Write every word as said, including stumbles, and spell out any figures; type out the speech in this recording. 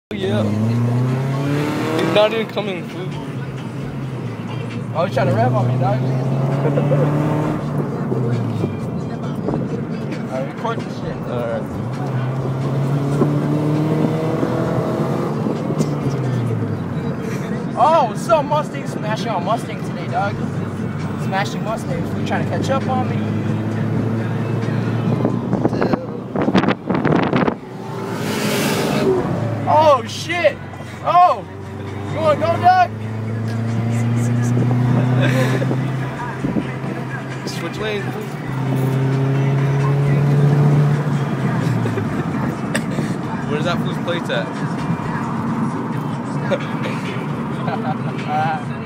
Yeah. He's not even coming, fool. Oh, he's trying to rev on me, dog. Alright, record this shit. Alright. Oh, what's up, Mustang? Smashing on Mustang today, dog. Smashing Mustang. You trying to catch up on me? Oh, shit! Oh! You wanna go, dog? Switch lanes, fool. Where's that fool's plate at?